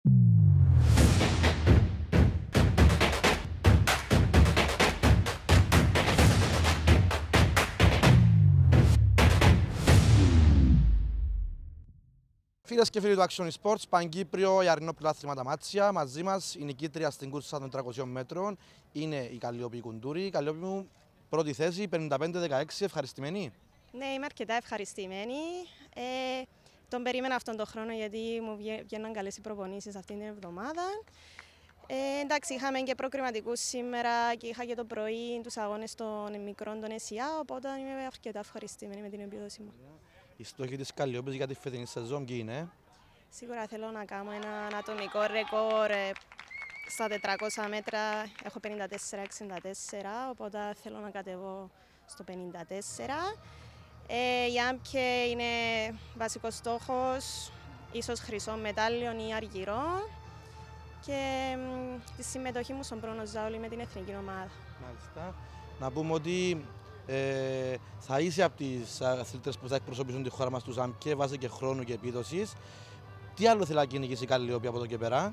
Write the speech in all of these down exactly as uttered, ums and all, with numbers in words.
Φίλες και φίλοι του Action Sports, Παγκύπριο Ιαρνό Πρωτάθλημα τα Μάτσια. Μαζί μας η νικήτρια στην κούρσα των τριακοσίων μέτρων είναι η Καλλιόπη Κουντούρη. Καλλιόπη μου, πρώτη θέση, πενήντα πέντε δεκαέξι, ευχαριστημένη. Ναι, είμαι αρκετά ευχαριστημένη. Ε, τον περίμενα αυτόν τον χρόνο γιατί μου βγαίναν καλές οι προπονήσεις αυτήν την εβδομάδα. Ε, εντάξει, είχαμε και προκριματικούς σήμερα και είχα και το πρωί τους αγώνες των μικρών των ΕΣΙΑ, οπότε είμαι αρκετά ευχαριστημένη με την επίδοση μου. Οι στόχοι της Καλλιόπης για τη φετινή σεζόν ποιοι είναι? Σίγουρα θέλω να κάνω ένα ατομικό ρεκόρ στα τετρακόσια μέτρα. Έχω πενήντα τέσσερα εξήντα τέσσερα, οπότε θέλω να κατεβώ στο πενήντα τέσσερα. Ε, η Άμπκε είναι βασικός στόχος, ίσως χρυσό μετάλλιο ή αργυρό. Και μ, τη συμμετοχή μου στον Πρόνο Ζάουλη με την εθνική ομάδα. Μάλιστα. Να πούμε ότι ε, θα είσαι από τις αθλήτες που θα εκπροσωπήσουν τη χώρα μας του Άμπκε βάσει και χρόνου και επίδοσης. Τι άλλο θέλει να κυνηγήσει η Καλλιόπη από εδώ και πέρα?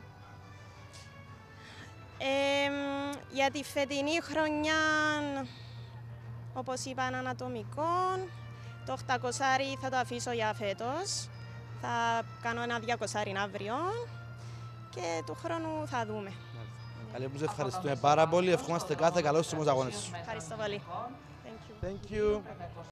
Ε, για τη φετινή χρονιά, όπως είπα, έναν ατομικό. Το οκτακόσια θα το αφήσω για φέτος. Θα κάνω ένα διακόσια αύριο και του χρόνου θα δούμε. Καλλιόπη, σε ευχαριστούμε πάρα πολύ. Ευχόμαστε κάθε καλό στους αγώνες σου. Ευχαριστώ πολύ. Thank you. Thank you.